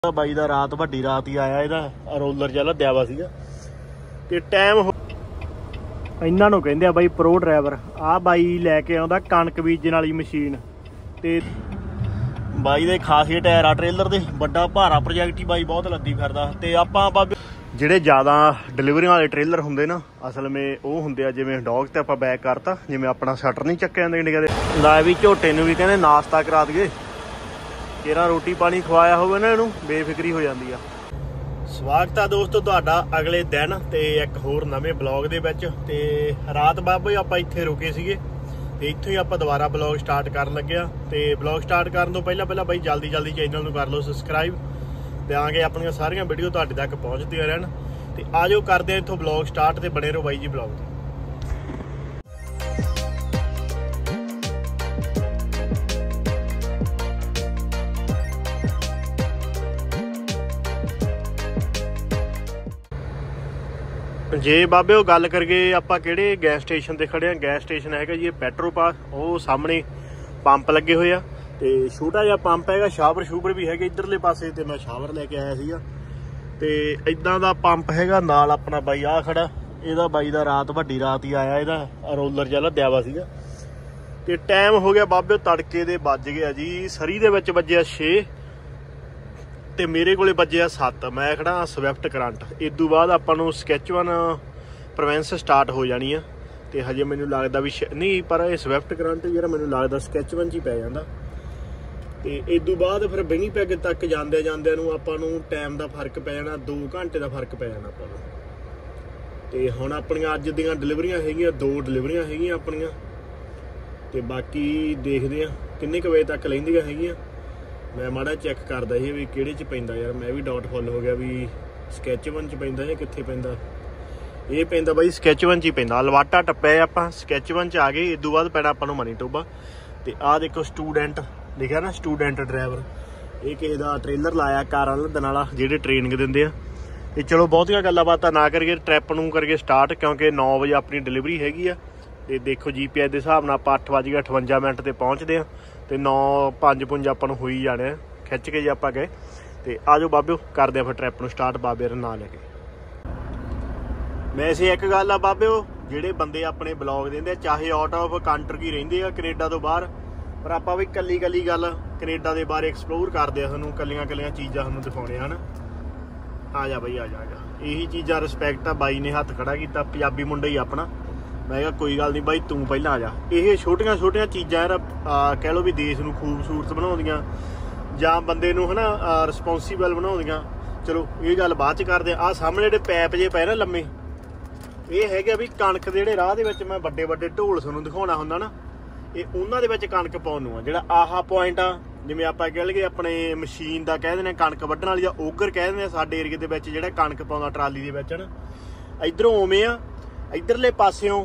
ਬਾਈ ਦਾ ਰਾਤ ਵੱਡੀ ਰਾਤ ਹੀ ਆਇਆ, ਇਹਦਾ ਰੋਲਰ ਜਿਹਾ ਲੱਦਿਆ ਵਾ ਸੀਗਾ ਤੇ ਟਾਈਮ ਇਹਨਾਂ ਨੂੰ ਕਹਿੰਦੇ ਆ ਬਾਈ ਪ੍ਰੋ ਡਰਾਈਵਰ। ਆਹ ਬਾਈ ਲੈ ਕੇ ਆਉਂਦਾ ਕਣਕ ਬੀਜਣ ਵਾਲੀ ਮਸ਼ੀਨ ਤੇ ਬਾਈ ਦੇ ਖਾਸੇ ਟਾਇਰ ਆ ਟ੍ਰੇਲਰ ਦੇ, ਵੱਡਾ ਭਾਰਾ ਪ੍ਰੋਜੈਕਟ ਹੀ ਬਾਈ ਬਹੁਤ ਲੱਦੀ ਫਿਰਦਾ। ਤੇ ਆਪਾਂ ਬਾਬੇ ਜਿਹੜੇ ਜ਼ਿਆਦਾ ਡਿਲੀਵਰੀਆਂ ਵਾਲੇ ਟ੍ਰੇਲਰ ਹੁੰਦੇ ਨਾ, ਅਸਲ ਵਿੱਚ ਉਹ ਹੁੰਦੇ ਆ ਜਿਵੇਂ ਡੌਗ ਤੇ ਆਪਾਂ ਬੈਕ ਕਰਤਾ, ਜਿਵੇਂ ਆਪਣਾ ਸ਼ਟਰ ਨਹੀਂ ਚੱਕਿਆ ਜਾਂਦਾ ਇੰਡੀਆ ਦੇ, ਲੈ ਵੀ ਝੋਟੇ ਨੂੰ ਵੀ ਕਹਿੰਦੇ ਨਾਸ਼ਤਾ ਕਰਾ ਦਈਏ, ਕਿਹੜਾ ਰੋਟੀ ਪਾਣੀ ਖਵਾਇਆ ਹੋਵੇ ਨਾ ਇਹਨੂੰ ਬੇਫਿਕਰੀ ਹੋ ਜਾਂਦੀ ਆ। ਸਵਾਗਤ ਆ ਦੋਸਤੋ ਤੁਹਾਡਾ ਅਗਲੇ ਦਿਨ ਤੇ ਇੱਕ ਹੋਰ ਨਵੇਂ ਬਲੌਗ ਦੇ ਵਿੱਚ। ਤੇ ਰਾਤ ਬਾਬੇ ਆਪਾਂ ਇੱਥੇ ਰੁਕੇ ਸੀਗੇ ਤੇ ਇੱਥੋਂ ਹੀ ਆਪਾਂ ਦੁਬਾਰਾ ਬਲੌਗ ਸਟਾਰਟ ਕਰਨ ਲੱਗਿਆ। ਤੇ ਬਲੌਗ ਸਟਾਰਟ ਕਰਨ ਤੋਂ ਪਹਿਲਾਂ ਬਾਈ ਜਲਦੀ ਚੈਨਲ ਨੂੰ ਕਰ ਲਓ ਸਬਸਕ੍ਰਾਈਬ, ਦਿਆਂਗੇ ਆਪਣੀਆਂ ਸਾਰੀਆਂ ਵੀਡੀਓ ਤੁਹਾਡੇ ਤੱਕ ਪਹੁੰਚਦੀਆਂ ਰਹਿਣ। ਤੇ ਆਜੋ ਕਰਦੇ ਆ ਇੱਥੋਂ ਬਲੌਗ ਸਟਾਰਟ ਤੇ ਬਣੇ ਰਹੋ ਬਾਈ ਜੀ ਬਲੌਗ ਤੇ। ਜੇ ਬਾਬੇ ਉਹ ਗੱਲ ਕਰੀਏ ਆਪਾਂ ਕਿਹੜੇ ਗੈਸ ਸਟੇਸ਼ਨ ਤੇ ਖੜੇ ਆ, ਗੈਸ ਸਟੇਸ਼ਨ ਹੈਗਾ ਜੀ ਇਹ ਪੈਟਰੋਪਾਸ, ਉਹ ਸਾਹਮਣੇ ਪੰਪ ਲੱਗੇ ਹੋਏ ਆ ਤੇ ਛੋਟਾ ਜਿਹਾ ਪੰਪ ਹੈਗਾ, ਸ਼ਾਵਰ ਵੀ ਹੈਗੇ ਇੱਧਰਲੇ ਪਾਸੇ ਤੇ ਮੈਂ ਸ਼ਾਵਰ ਲੈ ਕੇ ਆਇਆ ਸੀਗਾ। ਤੇ ਇਦਾਂ ਦਾ ਪੰਪ ਹੈਗਾ ਨਾਲ ਆਪਣਾ ਬਾਈ ਆ ਖੜਾ, ਇਹਦਾ ਬਾਈ ਦਾ ਰਾਤ ਵੱਡੀ ਰਾਤ ਹੀ ਆਇਆ, ਇਹਦਾ ਰੋਲਰ ਜਿਹਾ ਲੱਦਿਆ ਵਾ ਸੀਗਾ। ਤੇ ਟਾਈਮ ਹੋ ਗਿਆ ਬਾਬੇ ਤੜਕੇ ਦੇ ਵੱਜ ਗਿਆ ਜੀ, ਸਰੀ ਦੇ ਵਿੱਚ ਵੱਜਿਆ 6 ਤੇ ਮੇਰੇ ਕੋਲੇ ਵੱਜਿਆ 7। ਮੈਂ ਖੜਾ ਸਵਿਫਟ ਕਰੰਟ। ਇਦੋਂ ਬਾਅਦ ਆਪਾਂ ਨੂੰ ਸਕੈਚਵਨ ਪ੍ਰੋਵੈਂਸ ਸਟਾਰਟ ਹੋ ਜਾਣੀ ਆ ਤੇ ਹਜੇ ਮੈਨੂੰ ਲੱਗਦਾ ਵੀ ਨਹੀਂ, ਪਰ ਇਹ ਸਵਿਫਟ ਕਰੰਟ ਜਿਹੜਾ ਮੈਨੂੰ ਲੱਗਦਾ ਸਕੈਚਵਨ 'ਚ ਹੀ ਪੈ ਜਾਂਦਾ। ਤੇ ਇਦੋਂ ਬਾਅਦ ਫਿਰ ਵਿਨੀਪੈਗ ਤੱਕ ਜਾਂਦਿਆਂ ਨੂੰ ਆਪਾਂ ਨੂੰ ਟਾਈਮ ਦਾ ਫਰਕ ਪੈ ਜਾਣਾ, 2 ਘੰਟੇ ਦਾ ਫਰਕ ਪੈ ਜਾਣਾ ਆਪਾਂ ਨੂੰ। ਤੇ ਹੁਣ ਆਪਣੀਆਂ ਅੱਜ ਦੀਆਂ ਡਿਲੀਵਰੀਆਂ ਹੈਗੀਆਂ, 2 ਡਿਲੀਵਰੀਆਂ ਹੈਗੀਆਂ ਆਪਣੀਆਂ ਤੇ ਬਾਕੀ ਦੇਖਦੇ ਆ ਕਿੰਨੇ ਕੁ ਵਜੇ ਤੱਕ ਲੈਂਦੀਆਂ ਹੈਗੀਆਂ। ਮੈਂ ਮਾੜਾ ਚੈੱਕ ਕਰਦਾ ਸੀ ਵੀ ਕਿਹੜੇ 'ਚ ਪੈਂਦਾ ਯਾਰ, ਮੈਂ ਵੀ ਡਾਊਟਫੁੱਲ ਹੋ ਗਿਆ ਵੀ ਸਕੈਚਵਨ 'ਚ ਪੈਂਦਾ ਜਾਂ ਕਿੱਥੇ ਪੈਂਦਾ। ਇਹ ਪੈਂਦਾ ਬਾਈ ਸਕੈਚਵਨ 'ਚ ਹੀ ਪੈਂਦਾ। ਅਲਵਾਟਾ ਟੱਪਿਆ ਆਪਾਂ ਸਕੈਚਵਨ 'ਚ ਆ ਗਏ, ਇਦੋਂ ਬਾਅਦ ਪੈਣਾ ਆਪਾਂ ਨੂੰ ਮਨੀਟੋਬਾ। ਤੇ ਆਹ ਦੇਖੋ ਸਟੂਡੈਂਟ ਲਿਖਿਆ ਨਾ, ਸਟੂਡੈਂਟ ਡਰਾਈਵਰ। ਇਹ ਕਿਸੇ ਦਾ ਟ੍ਰੇਲਰ ਲਾਇਆ ਕਾਰਾਂ ਲੱਦਣ ਵਾਲਾ ਜਿਹੜੇ ਟ੍ਰੇਨਿੰਗ ਦਿੰਦੇ ਆ। ਤੇ ਚਲੋ ਬਹੁਤੀਆਂ ਗੱਲਾਂ ਬਾਤਾਂ ਨਾ ਕਰੀਏ, ਟ੍ਰਿਪ ਨੂੰ ਕਰੀਏ ਸਟਾਰਟ, ਕਿਉਂਕਿ 9 ਵਜੇ ਆਪਣੀ ਡਿਲੀਵਰੀ ਹੈਗੀ ਆ। ਤੇ ਦੇਖੋ GPS ਦੇ ਹਿਸਾਬ ਨਾਲ ਆਪਾਂ 8:58 ਤੇ ਪਹੁੰਚਦੇ ਆ ਤੇ 9:05 ਆਪਾਂ ਨੂੰ ਹੋਈ ਜਾਣੇ ਆ ਖਿੱਚ ਕੇ ਜੇ ਆਪਾਂ ਗਏ। ਤੇ ਆਜੋ ਬਾਬਿਓ ਕਰਦੇ ਆ ਫਿਰ ਟ੍ਰਿਪ ਨੂੰ ਸਟਾਰਟ ਬਾਬੇ ਦਾ ਨਾਂ ਲੈ ਕੇ। ਵੈਸੇ ਇੱਕ ਗੱਲ ਆ ਬਾਬਿਓ, ਜਿਹੜੇ ਬੰਦੇ ਆਪਣੇ ਬਲੌਗ ਦਿੰਦੇ ਆ ਚਾਹੇ ਆਊਟ ਆਫ ਕੰਟਰੀ ਰਹਿੰਦੇ ਆ ਕੈਨੇਡਾ ਤੋਂ ਬਾਹਰ, ਪਰ ਆਪਾਂ ਵੀ ਕੱਲੀ ਗੱਲ ਕੈਨੇਡਾ ਦੇ ਬਾਰੇ ਐਕਸਪਲੋਰ ਕਰਦੇ ਆ, ਤੁਹਾਨੂੰ ਕੱਲੀਆਂ ਚੀਜ਼ਾਂ ਤੁਹਾਨੂੰ ਦਿਖਾਉਣੇ ਹਨ। ਆ ਜਾ ਬਈ ਆ ਜਾ ਇਹੀ ਚੀਜ਼ਾਂ ਰਿਸਪੈਕਟ ਆ। ਬਾਈ ਨੇ ਹੱਥ ਖੜਾ ਕੀਤਾ, ਪੰਜਾਬੀ ਮੁੰਡਾ ਹੀ ਆਪਣਾ। ਮੈਂ ਕਿਹਾ ਕੋਈ ਗੱਲ ਨਹੀਂ ਬਾਈ ਤੂੰ ਪਹਿਲਾਂ ਆ ਜਾ। ਇਹ ਛੋਟੀਆਂ ਚੀਜ਼ਾਂ ਯਾਰ ਕਹਿ ਲਓ ਵੀ ਦੇਸ਼ ਨੂੰ ਖੂਬਸੂਰਤ ਬਣਾਉਂਦੀਆਂ ਜਾਂ ਬੰਦੇ ਨੂੰ ਹਨਾ ਰਿਸਪੋਂਸੀਬਲ ਬਣਾਉਂਦੀਆਂ। ਚਲੋ ਇਹ ਗੱਲ ਬਾਅਦ ਚ ਕਰਦੇ ਆ। ਆਹ ਸਾਹਮਣੇ ਜਿਹੜੇ ਪੈਪ ਜੇ ਪਏ ਨਾ ਲੰਮੇ, ਇਹ ਹੈਗੇ ਵੀ ਕਣਕ ਦੇ ਜਿਹੜੇ ਰਾਹ ਦੇ ਵਿੱਚ ਮੈਂ ਵੱਡੇ ਢੋਲ ਤੁਹਾਨੂੰ ਦਿਖਾਉਣਾ ਹੁੰਦਾ ਨਾ, ਇਹ ਉਹਨਾਂ ਦੇ ਵਿੱਚ ਕਣਕ ਪਾਉਣ ਨੂੰ ਆ। ਜਿਹੜਾ ਆਹ ਪੁਆਇੰਟ ਆ, ਜਿਵੇਂ ਆਪਾਂ ਕਹਿ ਲਈਏ ਆਪਣੇ ਮਸ਼ੀਨ ਦਾ ਕਹਿ ਦਿੰਦੇ ਕਣਕ ਵੱਢਣ ਵਾਲੀ ਜਾਂ ਔਗਰ ਕਹਿ ਦਿੰਦੇ ਆ ਸਾਡੇ ਏਰੀਏ ਦੇ ਵਿੱਚ, ਜਿਹੜਾ ਕਣਕ ਪਾਉਂਦਾ ਟਰਾਲੀ ਦੇ ਵਿੱਚ ਨਾ, ਇੱਧਰੋਂ ਉਵੇਂ ਆ। ਇੱਧਰਲੇ ਪਾਸਿਓਂ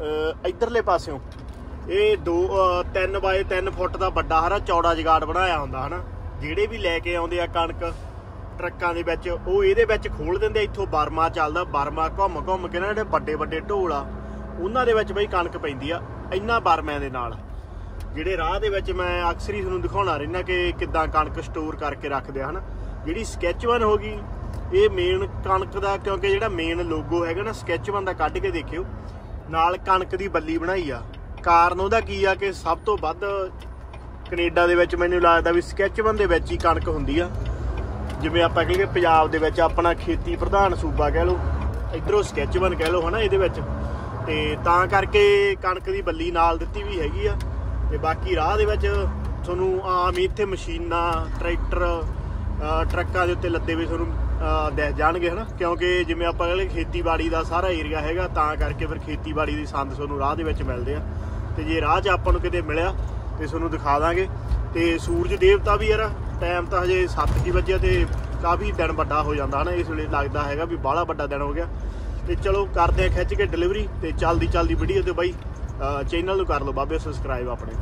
ਇਹ 3x3 ਫੁੱਟ ਦਾ ਵੱਡਾ ਹਰਾ ਚੌੜਾ ਜਗਾੜ ਬਣਾਇਆ ਹੁੰਦਾ ਹਨਾ। ਜਿਹੜੇ ਵੀ ਲੈ ਕੇ ਆਉਂਦੇ ਆ ਕਣਕ ਟਰੱਕਾਂ ਦੇ ਵਿੱਚ, ਉਹ ਇਹਦੇ ਵਿੱਚ ਖੋਲ ਦਿੰਦੇ। ਇੱਥੋਂ ਬਰਮਾ ਚੱਲਦਾ, ਬਰਮਾ ਘੁੰਮ ਕੇ ਨਾ ਜਿਹੜੇ ਵੱਡੇ ਢੋਲ ਆ ਉਹਨਾਂ ਦੇ ਵਿੱਚ ਬਈ ਕਣਕ ਪੈਂਦੀ ਆ। ਇਹਨਾਂ ਬਰਮਿਆਂ ਦੇ ਨਾਲ ਜਿਹੜੇ ਰਾਹ ਦੇ ਵਿੱਚ ਮੈਂ ਅਕਸਰ ਹੀ ਤੁਹਾਨੂੰ ਦਿਖਾਉਣਾ ਰਹਿੰਦਾ ਕਿ ਕਿੱਦਾਂ ਕਣਕ ਸਟੋਰ ਕਰਕੇ ਰੱਖਦੇ ਆ ਹਨਾ। ਜਿਹੜੀ ਸਕੈਚਵਨ ਹੋ ਗਈ ਇਹ ਮੇਨ ਕਣਕ ਦਾ, ਕਿਉਂਕਿ ਜਿਹੜਾ ਮੇਨ ਲੋਗੋ ਹੈਗਾ ਨਾ ਸਕੈਚਵਨ ਦਾ, ਕੱਢ ਕੇ ਦੇਖਿਓ ਨਾਲ ਕਣਕ ਦੀ ਬੱਲੀ ਬਣਾਈ ਆ। ਕਾਰਨ ਉਹਦਾ ਕੀ ਆ ਕਿ ਸਭ ਤੋਂ ਵੱਧ ਕੈਨੇਡਾ ਦੇ ਵਿੱਚ ਮੈਨੂੰ ਲੱਗਦਾ ਵੀ ਸਕੈਚਵਨ ਦੇ ਵਿੱਚ ਹੀ ਕਣਕ ਹੁੰਦੀ ਆ। ਜਿਵੇਂ ਆਪਾਂ ਕਹੀਏ ਪੰਜਾਬ ਦੇ ਵਿੱਚ ਆਪਣਾ ਖੇਤੀ ਪ੍ਰਧਾਨ ਸੂਬਾ ਕਹਿ ਲਓ, ਇੱਧਰੋਂ ਸਕੈਚਵਨ ਕਹਿ ਲਓ ਹਨਾ ਇਹਦੇ ਵਿੱਚ। ਤੇ ਤਾਂ ਕਰਕੇ ਕਣਕ ਦੀ ਬੱਲੀ ਨਾਲ ਦਿੱਤੀ ਵੀ ਹੈਗੀ ਆ। ਤੇ ਬਾਕੀ ਰਾਹ ਦੇ ਵਿੱਚ ਤੁਹਾਨੂੰ ਆਮ ਇੱਥੇ ਮਸ਼ੀਨਾਂ ਟਰੈਕਟਰ ਟਰੱਕਾਂ ਦੇ ਉੱਤੇ ਲੱਦੇ ਵੀ ਤੁਹਾਨੂੰ ਦਿਖ ਜਾਣਗੇ ਹਨਾ, ਕਿਉਂਕਿ ਜਿਵੇਂ ਆਪਾਂ ਕਹਿੰਦੇ ਖੇਤੀਬਾੜੀ ਦਾ ਸਾਰਾ ਏਰੀਆ ਹੈਗਾ, ਤਾਂ ਕਰਕੇ ਫਿਰ ਖੇਤੀਬਾੜੀ ਦੀ ਸੰਦ ਤੁਹਾਨੂੰ ਰਾਹ ਦੇ ਵਿੱਚ ਮਿਲਦੇ ਆ। ਤੇ ਜੇ ਰਾਹ 'ਚ ਆਪਾਂ ਨੂੰ ਕਿਤੇ ਮਿਲਿਆ ਤੇ ਤੁਹਾਨੂੰ ਦਿਖਾ ਦਾਂਗੇ। ਤੇ ਸੂਰਜ ਦੇਵਤਾ ਵੀ ਯਾਰ ਟਾਈਮ ਤਾਂ ਹਜੇ 7 ਹੀ ਵਜੇ ਤੇ ਕਾਫੀ ਦਿਨ ਵੱਡਾ ਹੋ ਜਾਂਦਾ ਹਨਾ, ਇਸ ਵੇਲੇ ਲੱਗਦਾ ਹੈਗਾ ਵੀ ਬਾਹਲਾ ਵੱਡਾ ਦਿਨ ਹੋ ਗਿਆ। ਤੇ ਚਲੋ ਕਰਦੇ ਆ ਖਿੱਚ ਕੇ ਡਿਲੀਵਰੀ ਤੇ ਚੱਲਦੀ ਵੀਡੀਓ ਤੇ ਬਾਈ ਚੈਨਲ ਨੂੰ ਕਰ ਲਓ ਬਾਬੇ ਸਬਸਕ੍ਰਾਈਬ ਆਪਣੇ।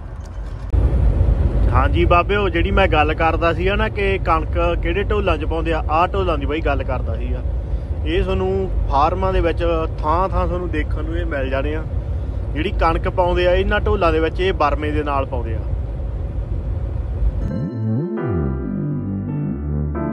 ਹਾਂਜੀ ਬਾਬੇ ਉਹ ਜਿਹੜੀ ਮੈਂ ਗੱਲ ਕਰਦਾ ਸੀਗਾ ਨਾ ਕਿ ਕਣਕ ਕਿਹੜੇ ਢੋਲਾਂ 'ਚ ਪਾਉਂਦੇ ਆ, ਆਹ ਢੋਲਾਂ ਦੀ ਬਾਈ ਗੱਲ ਕਰਦਾ ਸੀਗਾ। ਇਹ ਤੁਹਾਨੂੰ ਫਾਰਮਾਂ ਦੇ ਵਿੱਚ ਥਾਂ ਤੁਹਾਨੂੰ ਦੇਖਣ ਨੂੰ ਇਹ ਮਿਲ ਜਾਣੇ ਆ। ਜਿਹੜੀ ਕਣਕ ਪਾਉਂਦੇ ਆ ਇਹਨਾਂ ਢੋਲਾਂ ਦੇ ਵਿੱਚ ਇਹ ਬਰਮੇ ਦੇ ਨਾਲ ਪਾਉਂਦੇ ਆ।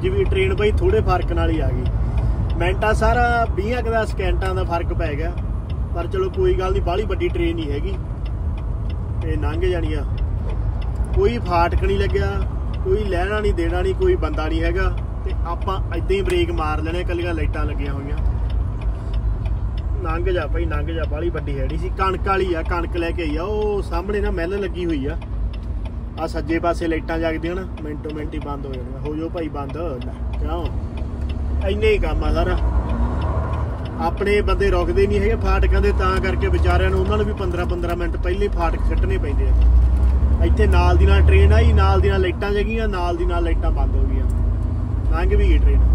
ਅੱਜ भी ट्रेन बई थोड़े फर्क नाल ही आ गई। मिनटा सारा 20 सैकंडां का फर्क पै गया, पर चलो कोई गल नहीं, बाहली वड्डी ट्रेन ही हैगी ते लंघ जानी आ। कोई फाटक नहीं लग्या, कोई लैना नहीं देना नहीं, कोई बंदा नहीं हैगा ते आपां इदां ही ब्रेक मार लेने। कलियां लाइटां लगियां होईयां। लंघ जा भाई लंघ जा, बाहली वड्डी है नहीं सी। कणक वाली आ, कणक लैके आई आ। वो सामने ना मिल लगी हुई आ सज्जे पासे लाइटां जगदियां ना, मिंटो मिंट ही बंद हो जाणियां। हो जाओ भाई बंद, क्यों इन्ने ही काम आ सारा। अपने बंदे रुकदे नहीं है फाटकां दे, तां करके बेचारिਆਂ ਨੂੰ ਉਹਨਾਂ ਨੂੰ भी 15-15 मिनट पहले फाटक सट्टने पैंदे आ। ਇੱਥੇ ਨਾਲ ਦੀ ਨਾਲ ट्रेन आई, ਨਾਲ ਦੀ ਨਾਲ ਲਾਈਟਾਂ ਜਗੀਆਂ, ਨਾਲ ਦੀ ਨਾਲ ਲਾਈਟਾਂ ਬੰਦ ਹੋ ਗਈਆਂ। ਲੰਘ ਵੀ ਗਈ ट्रेन।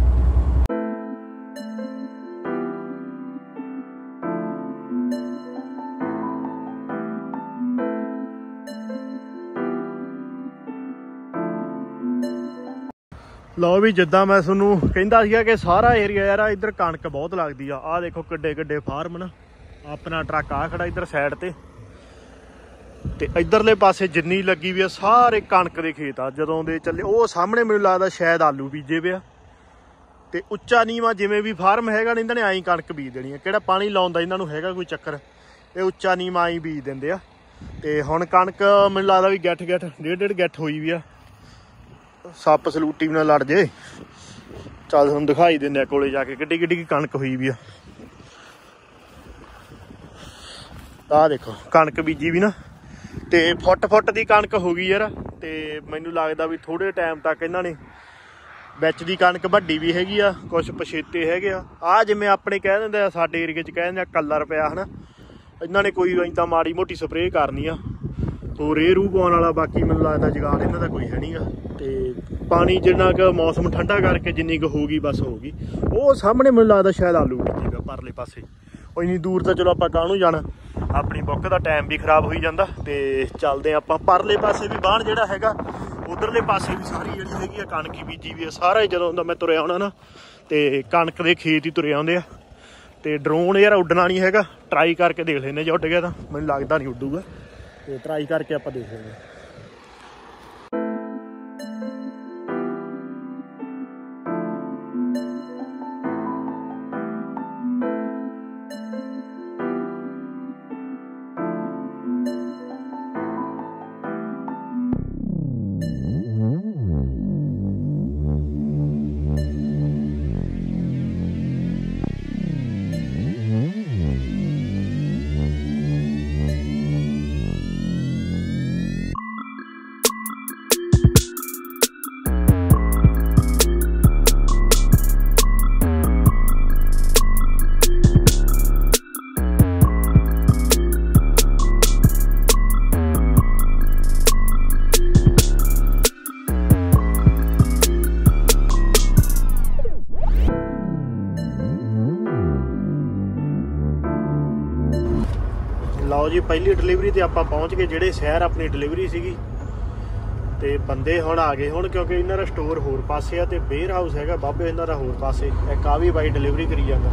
लो भी जिदा मैं थोनू कहता सीगा कि सारा एरिया यार इधर कणक बहुत लगती आ। देखो किड्डे किड्डे फार्म ना, अपना ट्रक आ खड़ा इधर साइड ते इधरले पासे जिन्नी लगी भी आ सारे कणक के खेत आ। जदों दे चले वो सामने मैनूं लगदा शायद आलू बीजे पे आ ते उच्चा नीवां जिवें भी फार्म हैगा ना, इन्हां ने आई कणक बीज देनी है। किहड़ा पानी लाउण दा इन्हां नूं हैगा कोई चक्कर, ये उच्चा नीवां आई बीज दिंदे आ। ते हुण कणक मैनूं लगदा भी गैठ डेढ़ गैठ होई भी आ। सप सलूटी भी ना लड़ जे। चल तुहानूं दिखाई दिंदे कोले जाके किड्डी किड्डी कणक हुई भी आ। देखो कणक बीजी भी ना, ते फुट दी कणक हो गई यार। ते मैनूं लगदा भी थोड़े टाइम तक इन्हां ने विच दी कणक वड्डी भी हैगी आ, कुछ पछेते हैगे आ। जिवें अपने कह दिंदे आ, साडे एरिए च कह दिंदे आ कलर पिया है ना। इन्हां ने कोई इदां माड़ी मोटी स्प्रे करनी आ, तो रेह रू पाउण वाला। बाकी मैनूं लगदा जुगाड़ इन्हां दा कोई है नहीं गा। ते पानी जिन्ना क मौसम ठंडा करके जिन्नी क होगी बस होगी। वो सामने मैनूं लगदा शायद आलू बीजेगा परले पासे। ਉਹ ਇੰਨੀ ਦੂਰ ਤਾਂ ਚਲੋ ਆਪਾਂ ਕਾਹਨੂੰ ਜਾਣਾ, ਆਪਣੀ ਬੁੱਕ ਦਾ ਟਾਈਮ ਵੀ ਖਰਾਬ ਹੋਈ ਜਾਂਦਾ। ਤੇ ਚੱਲਦੇ ਆਪਾਂ ਪਰਲੇ ਪਾਸੇ ਵੀ ਬਾਹਰ ਜਿਹੜਾ ਹੈਗਾ, ਉਧਰਲੇ ਪਾਸੇ ਵੀ ਸਾਰੀ ਜਿਹੜੀ ਹੈਗੀ ਆ ਕਣਕ ਹੀ ਬੀਜੀ ਵੀ ਆ। ਸਾਰਾ ਜਦੋਂ ਦਾ ਮੈਂ ਤੁਰਿਆ ਆਉਣਾ ਨਾ, ਤੇ ਕਣਕ ਦੇ ਖੇਤ ਹੀ ਤੁਰੇ ਆਉਂਦੇ ਆ। ਤੇ ਡਰੋਨ ਯਾਰ ਉੱਡਣਾ ਨਹੀਂ ਹੈਗਾ, ਟਰਾਈ ਕਰਕੇ ਦੇਖ ਲੈਂਦੇ ਜੇ ਉੱਡ ਗਿਆ ਤਾਂ। ਮੈਨੂੰ ਲੱਗਦਾ ਨਹੀਂ ਉੱਡੂਗਾ, ਤੇ ਟਰਾਈ ਕਰਕੇ ਆਪਾਂ ਦੇਖ ਲੈਂਦੇ। ਲਓ ਜੀ ਪਹਿਲੀ ਡਿਲੀਵਰੀ ਤੇ ਆਪਾਂ ਪਹੁੰਚ ਗਏ, ਜਿਹੜੇ ਸ਼ਹਿਰ ਆਪਣੀ ਡਿਲੀਵਰੀ ਸੀਗੀ। ਤੇ ਬੰਦੇ ਹੁਣ ਆ ਗਏ ਹੁਣ, ਕਿਉਂਕਿ ਇਹਨਾਂ ਦਾ ਸਟੋਰ ਹੋਰ ਪਾਸੇ ਆ ਤੇ ਵੇਅਰ ਹਾਊਸ ਹੈਗਾ ਬਾਬੇ ਇਹਨਾਂ ਦਾ ਹੋਰ ਪਾਸੇ। ਇੱਕ ਆ ਵੀ ਬਾਈ ਡਿਲੀਵਰੀ ਕਰੀ ਜਾਂਦਾ।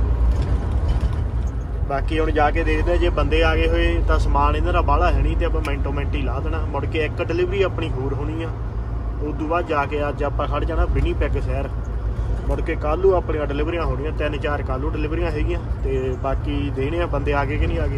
ਬਾਕੀ ਹੁਣ ਜਾ ਕੇ ਦੇਖਦੇ ਆ, ਜੇ ਬੰਦੇ ਆ ਗਏ ਹੋਏ ਤਾਂ ਸਮਾਨ ਇਹਨਾਂ ਦਾ ਬਾਹਲਾ ਹੈ ਨਹੀਂ ਤੇ ਆਪਾਂ ਮਿੰਟੋ ਮਿੰਟ ਹੀ ਲਾ ਦੇਣਾ। ਮੁੜ ਕੇ ਇੱਕ ਡਿਲੀਵਰੀ ਆਪਣੀ ਹੋਰ ਹੋਣੀ ਆ। ਉਸ ਤੋਂ ਬਾਅਦ ਜਾ ਕੇ ਅੱਜ ਆਪਾਂ ਖੜ ਜਾਣਾ ਵਿਨੀਪੈਗ ਸ਼ਹਿਰ। ਮੁੜ ਕੇ ਕੱਲ੍ਹ ਨੂੰ ਆਪਣੀਆਂ ਡਿਲੀਵਰੀਆਂ ਹੋਣੀਆਂ, 3-4 ਕੱਲ੍ਹ ਨੂੰ ਡਿਲੀਵਰੀਆਂ ਹੈਗੀਆਂ। ਤੇ ਬਾਕੀ ਦੇਣੇ ਆ ਬੰਦੇ ਆ ਗਏ ਕਿ ਨਹੀਂ ਆ ਗਏ।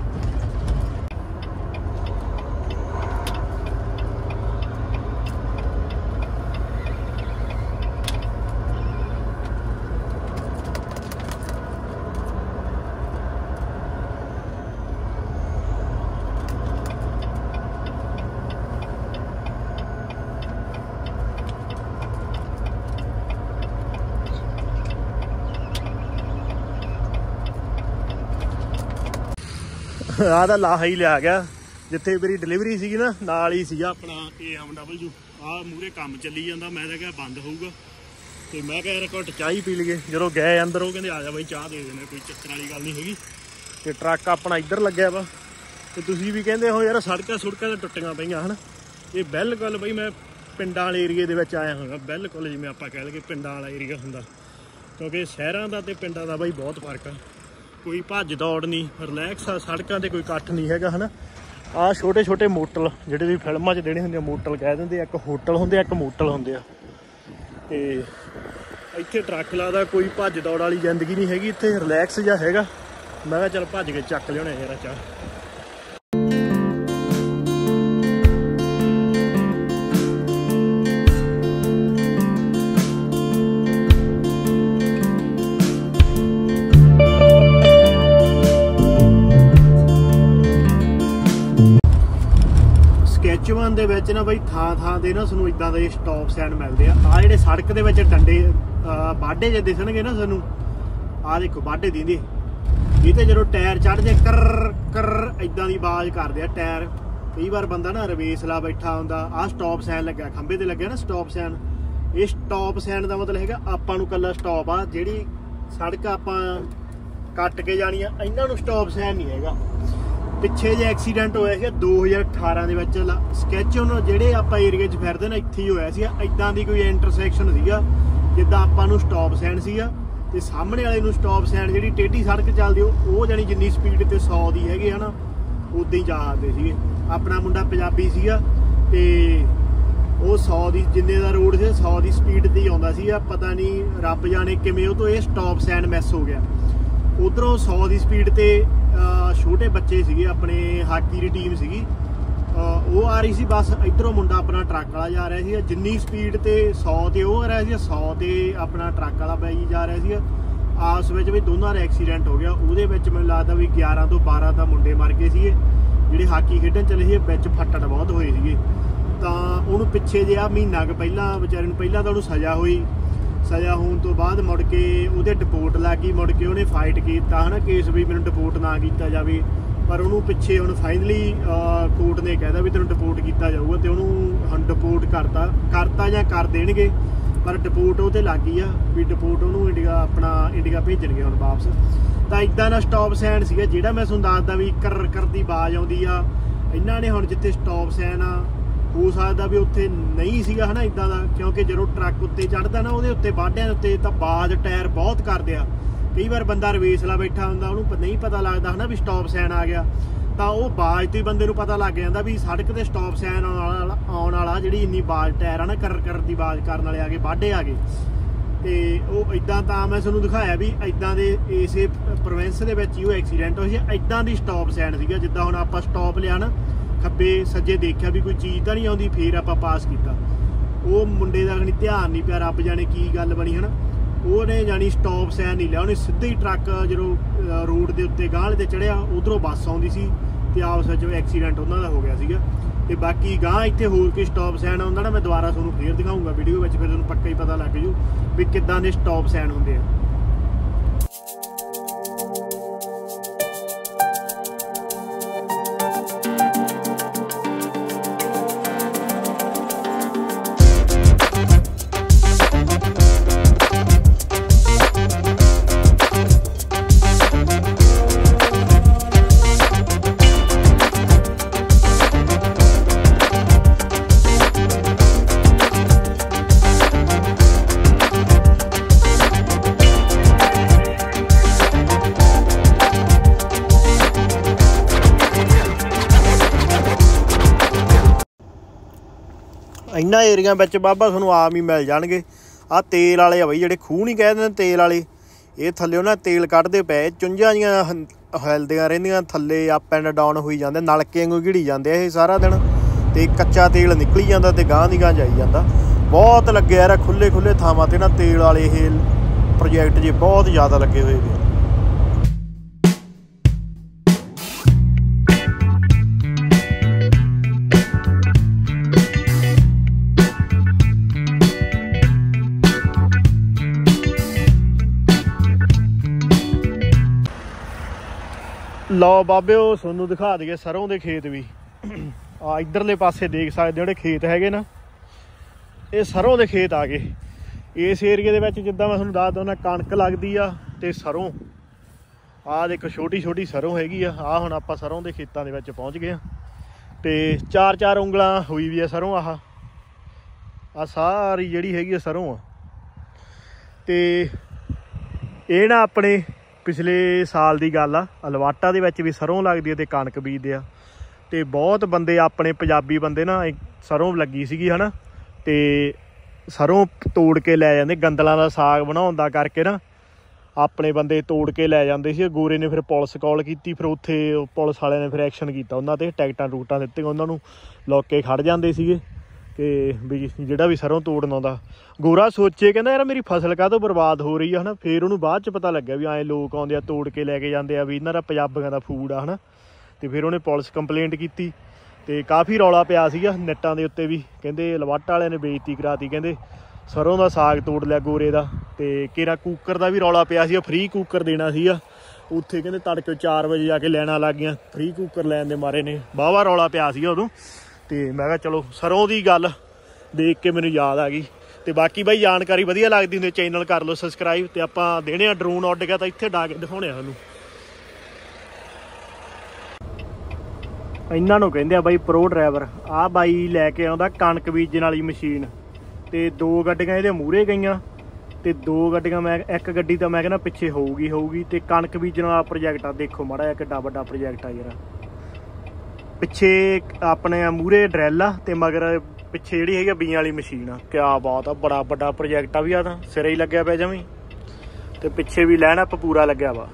ਆਹ ਤਾਂ ਲਾਹਾ ਹੀ ਲਿਆ ਗਿਆ, ਜਿੱਥੇ ਮੇਰੀ ਡਿਲੀਵਰੀ ਸੀਗੀ ਨਾ ਨਾਲ ਹੀ ਸੀਗਾ ਆਪਣਾ AMW। ਆਹ ਮੂਹਰੇ ਕੰਮ ਚੱਲੀ ਜਾਂਦਾ। ਮੈਂ ਤਾਂ ਕਿਹਾ ਬੰਦ ਹੋਊਗਾ, ਤੇ ਮੈਂ ਕਿਹਾ ਯਾਰ ਘੁੱਟ ਚਾਹ ਹੀ ਪੀ ਲਈਏ। ਜਦੋਂ ਗਏ ਅੰਦਰ ਉਹ ਕਹਿੰਦੇ ਆ ਜਾ ਬਾਈ ਚਾਹ ਦੇ ਦੇਣਾ, ਕੋਈ ਚੱਕਰ ਵਾਲੀ ਗੱਲ ਨਹੀਂ ਹੈਗੀ। ਤੇ ਟਰੱਕ ਆਪਣਾ ਇੱਧਰ ਲੱਗਿਆ ਵਾ। ਤੇ ਤੁਸੀਂ ਵੀ ਕਹਿੰਦੇ ਹੋ ਯਾਰ ਸੜਕਾਂ ਤਾਂ ਟੁੱਟੀਆਂ ਪਈਆਂ ਹਨ। ਇਹ ਬਿਲਕੁਲ ਬਈ ਮੈਂ ਪਿੰਡਾਂ ਵਾਲੇ ਏਰੀਏ ਦੇ ਵਿੱਚ ਆਇਆ ਹੋਇਆ, ਬਿਲਕੁਲ ਜਿਵੇਂ ਆਪਾਂ ਕਹਿ ਲਈਏ ਪਿੰਡਾਂ ਵਾਲਾ ਏਰੀਆ ਹੁੰਦਾ। ਕਿਉਂਕਿ ਸ਼ਹਿਰਾਂ ਦਾ ਤੇ ਪਿੰਡਾਂ ਦਾ ਬਾਈ ਬਹੁਤ ਫਰਕ ਆ। ਕੋਈ ਭੱਜ ਦੌੜ ਨਹੀਂ, ਰਿਲੈਕਸ ਆ। ਸੜਕਾਂ ਤੇ ਕੋਈ ਇਕੱਠ ਨਹੀਂ ਹੈਗਾ ਹੈ ਨਾ। ਆਹ ਛੋਟੇ ਛੋਟੇ ਮੋਟਲ ਜਿਹੜੇ ਤੁਸੀਂ ਫਿਲਮਾਂ 'ਚ ਜਿਹੜੇ ਹੁੰਦੇ ਆ, ਮੋਟਲ ਕਹਿ ਦਿੰਦੇ ਆ। ਇੱਕ ਹੋਟਲ ਹੁੰਦੇ ਆ, ਇੱਕ ਮੋਟਲ ਹੁੰਦੇ ਆ। ਤੇ ਇੱਥੇ ਟਰੱਕ ਲਾਦਾ, ਕੋਈ ਭੱਜ ਦੌੜ ਵਾਲੀ ਜ਼ਿੰਦਗੀ ਨਹੀਂ ਹੈਗੀ ਇੱਥੇ, ਰਿਲੈਕਸ ਜਿਹਾ ਹੈਗਾ। ਮੈਂ ਕਿਹਾ ਚੱਲ ਭੱਜ ਕੇ ਚੱਕ ਲਿਆਉਣੇ ਯਾਰ ਚਾਹ। ਸਕੈਚੂਅਨ ਦੇ ਵਿੱਚ ਨਾ ਬਈ ਥਾਂ ਥਾਂ ਤੇ ਨਾ ਤੁਹਾਨੂੰ ਇਦਾਂ ਦੇ ਸਟਾਪ ਸਾਈਨ ਮਿਲਦੇ ਆ ਜਿਹੜੇ ਸੜਕ ਦੇ ਵਿੱਚ ਡੰਡੇ ਬਾਡੇ ਜੇ ਦਿਸਣਗੇ ਨਾ ਤੁਹਾਨੂੰ, ਆਹ ਦੇਖੋ ਬਾਡੇ ਦੀਂਦੇ, ਇਹ ਤੇ ਜਦੋਂ ਟਾਇਰ ਚੜ੍ਹਦੇ ਕਰ ਕਰ ਇਦਾਂ ਦੀ ਆਵਾਜ਼ ਕਰਦੇ ਆ ਟਾਇਰ। ਕਈ ਵਾਰ ਬੰਦਾ ਨਾ ਰਵੇਸਲਾ ਬੈਠਾ ਹੁੰਦਾ, ਆਹ ਸਟਾਪ ਸਾਈਨ ਲੱਗਿਆ ਖੰਭੇ ਤੇ ਲੱਗਿਆ ਨਾ ਸਟਾਪ ਸਾਈਨ। ਇਹ ਸਟਾਪ ਸਾਈਨ ਦਾ ਮਤਲਬ ਹੈਗਾ ਆਪਾਂ ਨੂੰ ਕੱਲਾ ਸਟਾਪ ਆ, ਜਿਹੜੀ ਸੜਕ ਆਪਾਂ ਕੱਟ ਕੇ ਜਾਣੀ ਆ ਇਹਨਾਂ ਨੂੰ ਸਟਾਪ ਸਾਈਨ ਨਹੀਂ ਹੈਗਾ। ਪਿੱਛੇ ਜੇ ਐਕਸੀਡੈਂਟ ਹੋਇਆ ਸੀ 2018 ਦੇ ਵਿੱਚ ਸਕੈਚੂਅਨ ਜਿਹੜੇ ਆਪਾਂ ਏਰੀਏ 'ਚ ਫਿਰਦੇ ਨਾ ਇੱਥੇ ਹੀ ਹੋਇਆ ਸੀ। ਇੱਦਾਂ ਦੀ ਕੋਈ ਇੰਟਰਸੈਕਸ਼ਨ ਸੀਗਾ ਜਿੱਦਾਂ ਆਪਾਂ ਨੂੰ ਸਟਾਪ ਸਾਈਨ ਸੀਗਾ ਤੇ ਸਾਹਮਣੇ ਵਾਲੇ ਨੂੰ ਸਟਾਪ ਸਾਈਨ, ਜਿਹੜੀ ਟੇਢੀ ਸੜਕ ਚੱਲਦੀ ਉਹ ਜਾਣੀ ਜਿੰਨੀ ਸਪੀਡ ਤੇ 100 ਦੀ ਹੈਗੇ ਹਨਾ ਉਦਾਂ ਹੀ ਜਾਂਦੇ ਸੀਗੇ। ਆਪਣਾ ਮੁੰਡਾ ਪੰਜਾਬੀ ਸੀਗਾ ਤੇ ਉਹ 100 ਦੀ ਜਿੰਨੇ ਦਾ ਰੋਡ ਸੀ 100 ਦੀ ਸਪੀਡ ਤੇ ਹੀ ਆਉਂਦਾ ਸੀਗਾ। ਪਤਾ ਨਹੀਂ ਰੱਬ ਜਾਣੇ ਕਿਵੇਂ ਉਹ ਤੋਂ ਇਹ ਸਟਾਪ ਸਾਈਨ ਮਿਸ ਹੋ ਗਿਆ। ਉਧਰੋਂ 100 ਦੀ ਸਪੀਡ ਤੇ ਛੋਟੇ ਬੱਚੇ ਸੀਗੇ, ਆਪਣੇ ਹਾਕੀ ਦੀ ਟੀਮ ਸੀਗੀ, ਉਹ ਆ ਰਹੀ ਸੀ ਬੱਸ। ਇੱਧਰੋਂ ਮੁੰਡਾ ਆਪਣਾ ਟਰੱਕ ਵਾਲਾ ਜਾ ਰਿਹਾ ਸੀ, ਜਿੰਨੀ ਸਪੀਡ ਤੇ 100 ਤੇ ਉਹ ਆ ਰਿਹਾ ਸੀ 100 ਤੇ ਆਪਣਾ ਟਰੱਕ ਵਾਲਾ ਬਾਈ ਜਾ ਰਿਹਾ ਸੀ। ਆਪਸ ਵਿੱਚ ਵੀ ਦੋਨਾਂ ਦਾ ਐਕਸੀਡੈਂਟ ਹੋ ਗਿਆ। ਉਹਦੇ ਵਿੱਚ ਮੈਨੂੰ ਲੱਗਦਾ ਵੀ 11 ਤੋਂ 12 ਤਾਂ ਮੁੰਡੇ ਮਰ ਗਏ ਸੀਗੇ ਜਿਹੜੇ ਹਾਕੀ ਖੇਡਣ ਚਲੇ ਸੀ। ਵਿੱਚ ਫੱਟੜ ਬਹੁਤ ਹੋਏ ਸੀਗੇ। ਤਾਂ ਉਹਨੂੰ ਪਿੱਛੇ ਜੇ ਆ ਮਹੀਨਾ ਕੁ ਪਹਿਲਾਂ ਵਿਚਾਰੇ ਨੂੰ, ਪਹਿਲਾਂ ਤਾਂ ਉਹਨੂੰ ਸਜ਼ਾ ਹੋਈ, ਸਜ਼ਾ ਹੋਣ ਤੋਂ ਬਾਅਦ ਮੁੜ ਕੇ ਉਹਦੇ ਡਿਪੋਰਟ ਲੱਗ ਗਈ। ਮੁੜ ਕੇ ਉਹਨੇ ਫਾਈਟ ਕੀਤਾ ਹਨਾ ਕੇਸ ਵੀ ਮੈਨੂੰ ਡਿਪੋਰਟ ਨਾ ਕੀਤਾ ਜਾਵੇ, ਪਰ ਉਹਨੂੰ ਪਿੱਛੇ ਹੁਣ ਫਾਈਨਲੀ ਕੋਰਟ ਨੇ ਕਹਿਦਾ ਵੀ ਤੈਨੂੰ ਡਿਪੋਰਟ ਕੀਤਾ ਜਾਊਗਾ ਤੇ ਉਹਨੂੰ ਹੁਣ ਡਿਪੋਰਟ ਕਰਤਾ ਜਾਂ ਕਰ ਦੇਣਗੇ, ਪਰ ਡਿਪੋਰਟ ਉਹ ਤੇ ਲੱਗ ਗਈ ਆ ਵੀ ਡਿਪੋਰਟ ਉਹਨੂੰ ਇੰਡੀਆ ਭੇਜਣਗੇ ਹੁਣ ਵਾਪਸ। ਤਾਂ ਇੱਦਾਂ ਦਾ ਸਟਾਪ ਸਾਈਨ ਸੀਗਾ ਜਿਹੜਾ ਮੈਂ ਤੁਹਾਨੂੰ ਦੱਸਦਾ ਵੀ ਕਰ ਕਰ ਦੀ ਆਵਾਜ਼ ਆਉਂਦੀ ਆ। ਇਹਨਾਂ ਨੇ ਹੁਣ ਜਿੱਥੇ ਸਟਾਪ ਸਾਈਨ ਆ ਹੋ ਸਕਦਾ ਵੀ ਉੱਥੇ ਨਹੀਂ ਸੀਗਾ ਹਨਾ ਇੱਦਾਂ ਦਾ, ਕਿਉਂਕਿ ਜਦੋਂ ਟਰੱਕ ਉੱਤੇ ਚੜ੍ਹਦਾ ਨਾ ਉਹਦੇ ਉੱਤੇ ਬਾਢਿਆਂ ਦੇ ਉੱਤੇ ਤਾਂ ਆਵਾਜ਼ ਟਾਇਰ ਬਹੁਤ ਕਰਦੇ ਆ। ਕਈ ਵਾਰ ਬੰਦਾ ਰਵੇਸਲਾ ਬੈਠਾ ਹੁੰਦਾ ਉਹਨੂੰ ਨਹੀਂ ਪਤਾ ਲੱਗਦਾ ਹਨਾ ਵੀ ਸਟਾਪ ਸਾਈਨ ਆ ਗਿਆ, ਤਾਂ ਉਹ ਆਵਾਜ਼ ਤੋਂ ਹੀ ਬੰਦੇ ਨੂੰ ਪਤਾ ਲੱਗ ਜਾਂਦਾ ਵੀ ਸੜਕ ਤੇ ਸਟਾਪ ਸਾਈਨ ਆਉਣ ਵਾਲਾ, ਜਿਹੜੀ ਇੰਨੀ ਆਵਾਜ਼ ਟਾਇਰ ਆ ਨਾ ਕਰ ਕਰ ਦੀ ਆਵਾਜ਼ ਕਰਨ ਵਾਲੇ ਆ ਗਏ, ਬਾਢੇ ਆ ਗਏ। ਤੇ ਉਹ ਇੱਦਾਂ ਤਾਂ ਮੈਂ ਤੁਹਾਨੂੰ ਦਿਖਾਇਆ ਵੀ ਇੱਦਾਂ ਦੇ ਇਸੇ ਪ੍ਰੋਵਿੰਸ ਦੇ ਵਿੱਚ ਹੀ ਉਹ ਐਕਸੀਡੈਂਟ ਹੋਇਆ ਸੀ। ਇੱਦਾਂ ਦੀ ਸਟਾਪ ਸਾਈਨ ਸੀਗਾ ਜਿੱਦਾਂ ਹੁਣ ਆਪਾਂ ਸਟਾਪ ਲਿਆ ਨਾ ਖੱਬੇ ਸੱਜੇ ਦੇਖਿਆ ਵੀ ਕੋਈ ਚੀਜ਼ ਤਾਂ ਨਹੀਂ ਆਉਂਦੀ, ਫੇਰ ਆਪਾਂ ਪਾਸ ਕੀਤਾ। ਉਹ ਮੁੰਡੇ ਦਾ ਨਹੀਂ ਧਿਆਨ ਨਹੀਂ ਪਿਆ, ਰੱਬ ਜਾਣੇ ਕੀ ਗੱਲ ਬਣੀ ਹਨਾ। ਉਹਨੇ ਜਾਣੀ ਸਟਾਪ ਸਾਈਨ ਨਹੀਂ ਲਿਆ, ਉਹਨੇ ਸਿੱਧਾ ਹੀ ਟਰੱਕ ਜਦੋਂ ਰੋਡ ਦੇ ਉੱਤੇ ਗਾਂਹ ਤੇ ਚੜਿਆ ਉਧਰੋਂ ਬੱਸ ਆਉਂਦੀ ਸੀ ਤੇ ਆਪਸ ਵਿੱਚ ਐਕਸੀਡੈਂਟ ਉਹਨਾਂ ਦਾ ਹੋ ਗਿਆ ਸੀਗਾ। ਤੇ ਬਾਕੀ ਗਾਂਹ ਇੱਥੇ ਹੋਰ ਕੋਈ ਸਟਾਪ ਸਾਈਨ ਆਉਂਦਾ ਨਾ ਮੈਂ ਦੁਬਾਰਾ ਤੁਹਾਨੂੰ ਫੇਰ ਦਿਖਾਊਂਗਾ ਵੀਡੀਓ ਵਿੱਚ, ਫਿਰ ਤੁਹਾਨੂੰ ਪੱਕਾ ਹੀ ਪਤਾ ਲੱਗ ਜੂ ਵੀ ਕਿੱਦਾਂ ਦੇ ਸਟਾਪ ਸਾਈਨ ਹੁੰਦੇ ਆ। ਇਹਨਾਂ ਏਰੀਆ ਵਿੱਚ ਬਾਬਾ ਤੁਹਾਨੂੰ ਆਮ ਹੀ ਮਿਲ ਜਾਣਗੇ। ਆਹ ਤੇਲ ਵਾਲੇ ਆ ਬਈ, ਜਿਹੜੇ ਖੂਹ ਨਹੀਂ ਕਹਿ ਦਿੰਦੇ ਤੇਲ ਵਾਲੇ, ਇਹ ਥੱਲੇ ਉਹਨਾਂ ਤੇਲ ਕੱਢਦੇ ਪਏ, ਚੁੰਝਾਂ ਜੀਆਂ ਹਿਲਦੀਆਂ ਰਹਿੰਦੀਆਂ ਥੱਲੇ, ਅਪ ਐਂਡ ਡਾਊਨ ਹੋਈ ਜਾਂਦੇ, ਨਲਕੇ ਵਾਂਗੂ ਘਿੜੀ ਜਾਂਦੇ ਇਹ ਸਾਰਾ ਦਿਨ, ਤੇ ਕੱਚਾ ਤੇਲ ਨਿਕਲੀ ਜਾਂਦਾ ਤੇ ਗਾਂਹ ਦੀ ਗਾਂਹ ਜਾਈ ਜਾਂਦਾ। ਬਹੁਤ ਲੱਗੇ ਯਾਰ ਖੁੱਲ੍ਹੇ ਖੁੱਲ੍ਹੇ ਥਾਵਾਂ 'ਤੇ ਨਾ ਤੇਲ ਵਾਲੇ ਇਹ ਪ੍ਰੋਜੈਕਟ ਜੇ ਬਹੁਤ ਜ਼ਿਆਦਾ ਲੱਗੇ ਹੋਏ ਨੇ। ਲਓ ਬਾਬਿਓ ਤੁਹਾਨੂੰ ਦਿਖਾ ਦਈਏ ਸਰੋਂ ਦੇ ਖੇਤ ਵੀ। ਆ ਇੱਧਰਲੇ ਪਾਸੇ ਦੇਖ ਸਕਦੇ ਜਿਹੜੇ ਖੇਤ ਹੈਗੇ ਨਾ, ਇਹ ਸਰੋਂ ਦੇ ਖੇਤ ਆ ਗਏ। ਇਸ ਏਰੀਏ ਦੇ ਵਿੱਚ ਜਿੱਦਾਂ ਮੈਂ ਤੁਹਾਨੂੰ ਦੱਸਦਾ ਹੁੰਦਾ ਕਣਕ ਲੱਗਦੀ ਆ ਤੇ ਸਰੋਂ, ਆਹ ਦੇਖੋ ਛੋਟੀ ਛੋਟੀ ਸਰੋਂ ਹੈਗੀ ਆ। ਆਹ ਹੁਣ ਆਪਾਂ ਸਰੋਂ ਦੇ ਖੇਤਾਂ ਦੇ ਵਿੱਚ ਪਹੁੰਚ ਗਏ ਆ ਤੇ 4-4 ਉਂਗਲਾਂ ਹੋਈ ਵੀ ਆ ਸਰੋਂ। ਆਹ ਸਾਰੀ ਜਿਹੜੀ ਹੈਗੀ ਆ ਸਰੋਂ ਆ। ਤੇ ਇਹ ਨਾ ਆਪਣੇ ਪਿਛਲੇ ਸਾਲ ਦੀ ਗੱਲ ਆ, ਅਲਵਾਟਾ ਦੇ ਵਿੱਚ ਵੀ ਸਰੋਂ ਲੱਗਦੀ ਹੈ ਤੇ ਕਣਕ ਬੀਜਦੇ ਆ। ਤੇ ਬਹੁਤ ਬੰਦੇ ਆਪਣੇ ਪੰਜਾਬੀ ਬੰਦੇ ਨਾ ਸਰੋਂ ਲੱਗੀ ਸੀਗੀ ਹਨਾ, ਤੇ ਸਰੋਂ ਤੋੜ ਕੇ ਲੈ ਜਾਂਦੇ, ਗੰਦਲਾਂ ਦਾ ਸਾਗ ਬਣਾਉਣ ਦਾ ਕਰਕੇ ਨਾ ਆਪਣੇ ਬੰਦੇ ਤੋੜ ਕੇ ਲੈ ਜਾਂਦੇ ਸੀ। ਗੋਰੇ ਨੇ ਫਿਰ ਪੁਲਿਸ ਕਾਲ ਕੀਤੀ, ਫਿਰ ਉੱਥੇ ਪੁਲਿਸ ਵਾਲਿਆਂ ਨੇ ਫਿਰ ਐਕਸ਼ਨ ਕੀਤਾ ਉਹਨਾਂ 'ਤੇ, ਟਿਕਟਾਂ ਟੂਕਟਾਂ ਦਿੱਤੀਆਂ ਉਹਨਾਂ ਨੂੰ, ਲੋਕ ਕੇ ਖੜ੍ਹ ਜਾਂਦੇ ਸੀਗੇ ਕਿ ਵੀ ਜਿਹੜਾ ਵੀ ਸਰੋਂ ਤੋੜਨ ਆਉਂਦਾ। ਗੋਰਾ ਸੋਚੇ ਕਹਿੰਦਾ ਯਾਰ ਮੇਰੀ ਫਸਲ ਕਾਹਤੋਂ ਬਰਬਾਦ ਹੋ ਰਹੀ ਆ ਹੈ ਨਾ। ਫਿਰ ਉਹਨੂੰ ਬਾਅਦ 'ਚ ਪਤਾ ਲੱਗਿਆ ਵੀ ਐਂ ਲੋਕ ਆਉਂਦੇ ਆ ਤੋੜ ਕੇ ਲੈ ਕੇ ਜਾਂਦੇ ਆ, ਵੀ ਇਹਨਾਂ ਦਾ ਪੰਜਾਬੀਆਂ ਦਾ ਫੂਡ ਆ ਹੈ ਨਾ। ਅਤੇ ਫਿਰ ਉਹਨੇ ਪੁਲਿਸ ਕੰਪਲੇਂਟ ਕੀਤੀ ਅਤੇ ਕਾਫੀ ਰੌਲਾ ਪਿਆ ਸੀਗਾ ਨੈੱਟਾਂ ਦੇ ਉੱਤੇ ਵੀ, ਕਹਿੰਦੇ ਲਵਾਟਾ ਵਾਲਿਆਂ ਨੇ ਬੇਇੱਜ਼ਤੀ ਕਰਾਤੀ, ਕਹਿੰਦੇ ਸਰੋਂ ਦਾ ਸਾਗ ਤੋੜ ਲਿਆ ਗੋਰੇ ਦਾ। ਅਤੇ ਕੇਰਾ ਕੂਕਰ ਦਾ ਵੀ ਰੌਲਾ ਪਿਆ ਸੀਗਾ, ਫ੍ਰੀ ਕੂਕਰ ਦੇਣਾ ਸੀਗਾ ਉੱਥੇ, ਕਹਿੰਦੇ ਤੜਕੇ 4 ਵਜੇ ਜਾ ਕੇ ਲੈਣਾ ਲੱਗ ਗਈਆਂ ਫ੍ਰੀ ਕੂਕਰ ਲੈਣ ਦੇ ਮਾਰੇ ਨੇ, ਵਾਹਵਾ ਰੌਲਾ ਪਿਆ ਸੀਗਾ ਉਦੋਂ। ਅਤੇ ਮੈਂ ਕਿਹਾ ਚਲੋ ਸਰੋਂ ਦੀ ਗੱਲ ਦੇਖ ਕੇ ਮੈਨੂੰ ਯਾਦ ਆ ਗਈ। ਅਤੇ ਬਾਕੀ ਬਾਈ ਜਾਣਕਾਰੀ ਵਧੀਆ ਲੱਗਦੀ ਹੁੰਦੀ ਚੈਨਲ ਕਰ ਲਓ ਸਬਸਕ੍ਰਾਈਬ। ਅਤੇ ਆਪਾਂ ਦੇਣੇ ਆ ਡਰੋਨ ਉੱਡ ਗਿਆ ਤਾਂ ਇੱਥੇ ਡਾ ਕੇ ਦਿਖਾਉਣੇ ਆ ਤੁਹਾਨੂੰ। ਇਹਨਾਂ ਨੂੰ ਕਹਿੰਦੇ ਆ ਬਾਈ ਪ੍ਰੋ ਡਰਾਈਵਰ। ਆਹ ਬਾਈ ਲੈ ਕੇ ਆਉਂਦਾ ਕਣਕ ਬੀਜਣ ਵਾਲੀ ਮਸ਼ੀਨ, ਅਤੇ 2 ਗੱਡੀਆਂ ਇਹਦੇ ਮੂਹਰੇ ਗਈਆਂ ਅਤੇ 2 ਗੱਡੀਆਂ ਮੈਂ, ਇੱਕ ਗੱਡੀ ਤਾਂ ਮੈਂ ਕਹਿੰਦਾ ਪਿੱਛੇ ਹੋਊਗੀ। ਅਤੇ ਕਣਕ ਬੀਜਣ ਵਾਲਾ ਪ੍ਰੋਜੈਕਟ ਆ, ਦੇਖੋ ਮਾੜਾ ਜਿਹਾ ਕਿੱਡਾ ਵੱਡਾ ਪ੍ਰੋਜੈਕਟ ਆ ਯਾਰ। ਪਿੱਛੇ ਆਪਣੇ ਮੂਹਰੇ ਡਰੈਲ ਆ ਅਤੇ ਮਗਰ ਪਿੱਛੇ ਜਿਹੜੀ ਹੈਗੀ ਬੀਆਂ ਵਾਲੀ ਮਸ਼ੀਨ ਆ। ਕਿਆ ਬਾਤ ਆ, ਬੜਾ ਵੱਡਾ ਪ੍ਰੋਜੈਕਟ ਆ ਵੀ ਆ, ਤਾਂ ਸਿਰੇ ਹੀ ਲੱਗਿਆ ਪਿਆ ਜਮੀ, ਅਤੇ ਪਿੱਛੇ ਵੀ ਲਾਈਨ ਅਪ ਪੂਰਾ ਲੱਗਿਆ ਵਾ।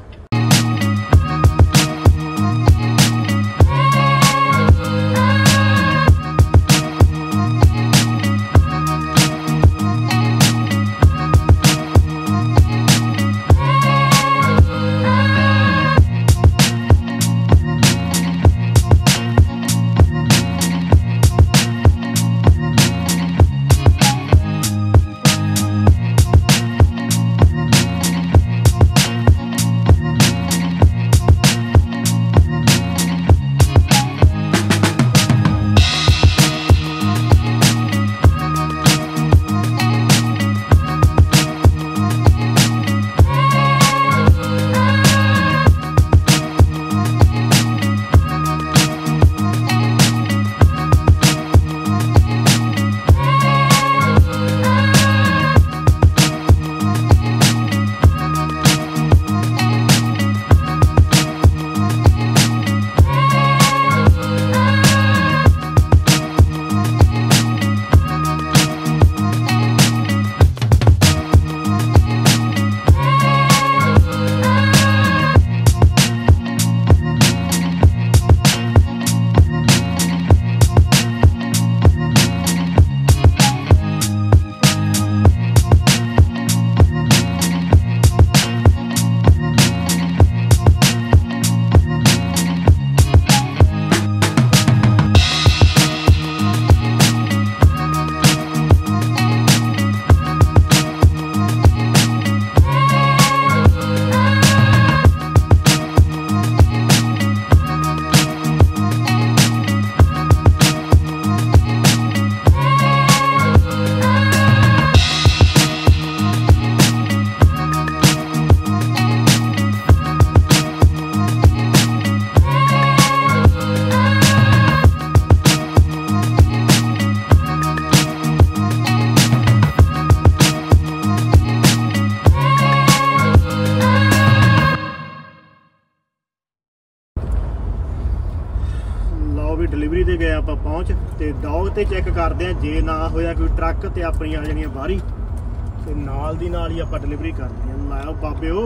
ਡਿਲੀਵਰੀ 'ਤੇ ਗਏ ਆਪਾਂ ਪਹੁੰਚ, ਅਤੇ ਡੌਗ 'ਤੇ ਚੈੱਕ ਕਰਦੇ ਹਾਂ, ਜੇ ਨਾ ਹੋਇਆ ਕੋਈ ਟਰੱਕ ਤੇ ਆਪਣੀਆਂ ਆ ਜਾਣੀਆਂ ਬਾਹਰੀ, ਅਤੇ ਨਾਲ ਦੀ ਨਾਲ ਹੀ ਆਪਾਂ ਡਿਲੀਵਰੀ ਕਰਦੇ ਹਾਂ। ਲਾਓ ਬਾਬੇ ਉਹ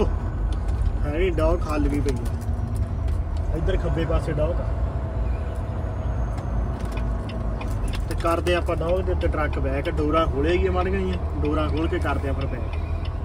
ਹੈ ਨਹੀਂ, ਡੌਗ ਖਾਲ ਵੀ ਪਈ ਆ ਇੱਧਰ ਖੱਬੇ ਪਾਸੇ ਡੌਗ, ਅਤੇ ਕਰਦੇ ਆਪਾਂ ਡੌਗ ਦੇ ਉੱਤੇ ਟਰੱਕ ਬੈਕ। ਡੋਰਾਂ ਖੋਲ੍ਹੇਗੀਆਂ ਬਣ ਗਈਆਂ, ਡੋਰਾਂ ਖੋਲ੍ਹ ਕੇ ਕਰਦੇ ਆ ਫਿਰ ਬੈਕ।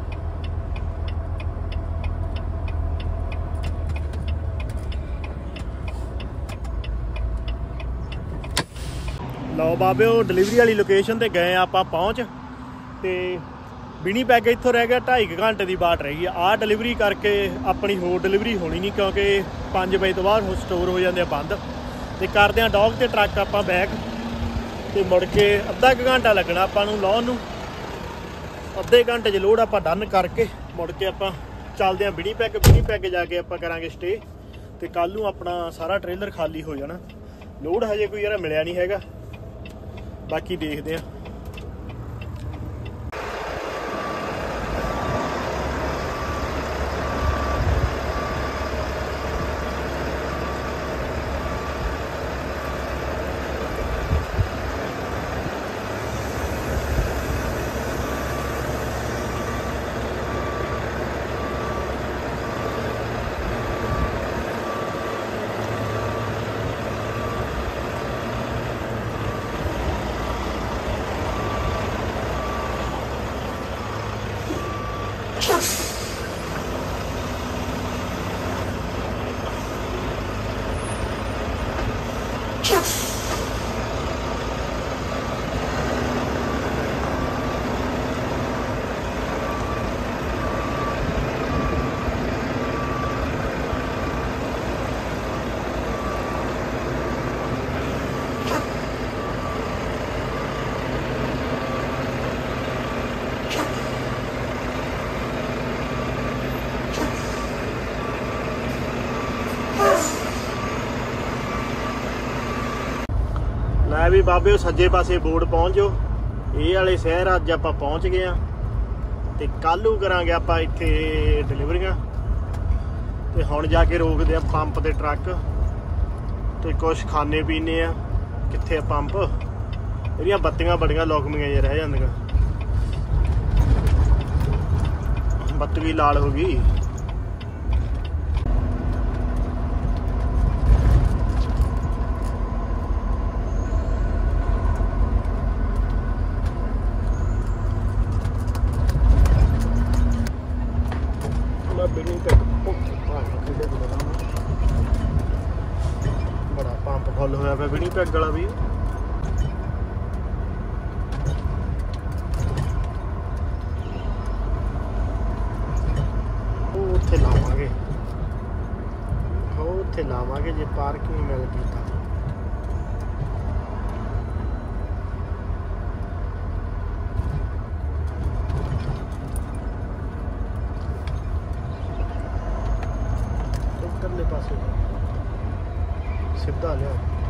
ਲਓ ਬਾਬੇ ਉਹ ਡਿਲੀਵਰੀ ਵਾਲੀ ਲੋਕੇਸ਼ਨ 'ਤੇ ਗਏ ਆਪਾਂ ਪਹੁੰਚ, ਅਤੇ ਵਿਨੀਪੈਗ ਇੱਥੋਂ ਰਹਿ ਗਿਆ 2.5 ਘੰਟੇ ਦੀ ਬਾਟ ਰਹਿ ਗਈ। ਆਹ ਡਿਲੀਵਰੀ ਕਰਕੇ ਆਪਣੀ ਹੋਰ ਡਿਲੀਵਰੀ ਹੋਣੀ ਨਹੀਂ, ਕਿਉਂਕਿ 5 ਵਜੇ ਤੋਂ ਬਾਅਦ ਸਟੋਰ ਹੋ ਜਾਂਦੇ ਆ ਬੰਦ। ਅਤੇ ਕਰਦੇ ਹਾਂ ਡੌਗ 'ਤੇ ਟਰੱਕ ਆਪਾਂ ਬੈਕ, ਅਤੇ ਮੁੜ ਕੇ ਅੱਧਾ ਕੁ ਘੰਟਾ ਲੱਗਣਾ ਆਪਾਂ ਨੂੰ ਲਾਉਣ ਨੂੰ। ਅੱਧੇ ਘੰਟੇ 'ਚ ਲੋਡ ਆਪਾਂ ਡਨ ਕਰਕੇ ਮੁੜ ਕੇ ਆਪਾਂ ਚੱਲਦੇ ਹਾਂ ਵਿਨੀਪੈਗ ਜਾ ਕੇ ਆਪਾਂ ਕਰਾਂਗੇ ਸਟੇ, ਅਤੇ ਕੱਲ੍ਹ ਨੂੰ ਆਪਣਾ ਸਾਰਾ ਟ੍ਰੇਲਰ ਖਾਲੀ ਹੋ ਜਾਣਾ। ਲੋਡ ਹਜੇ ਕੋਈ ਯਾਰ ਮਿਲਿਆ ਨਹੀਂ ਹੈਗਾ, ਬਾਕੀ ਦੇਖਦੇ ਹਾਂ। लै भी बाबे सज्जे पासे बोर्ड पहुँच जाओ। ये वाले शहर अज आप पहुँच गए हैं तो कल करांगे आप इत्थे डिलीवरियां। तो हुण जाके रोकते हैं पंप ते ट्रक तो कुछ खाने पीने आ। कित्थे पंप इहदियां बत्तियां बड़ियां लौकमियां जिहियां रह जांदियां। बत्ती लाल हो गई। बड़ा पंप फुल होया पिया विनीपेग वाला भी। उत्थे लावांगे उत्थे लावांगे जे पार्किंग मिल गई तो। इधरले पासे सीधा लिया।